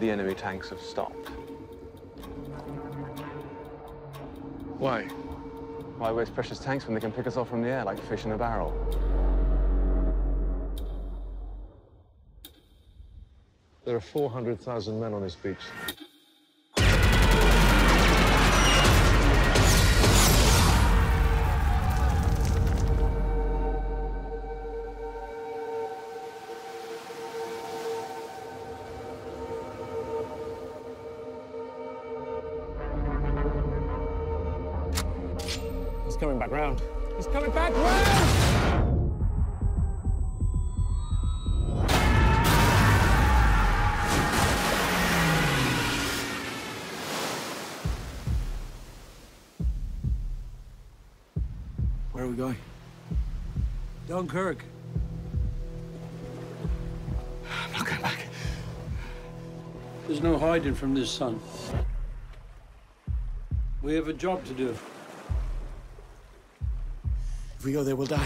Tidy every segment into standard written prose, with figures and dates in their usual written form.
the enemy tanks have stopped. Why? Why waste precious tanks when they can pick us off from the air like fish in a barrel? There are 400,000 men on this beach. He's coming back round. He's coming back round! Where are we going? Dunkirk. I'm not going back. There's no hiding from this, son. We have a job to do. If we go there, we'll die.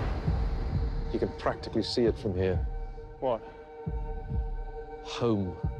You can practically see it from here. What? Home.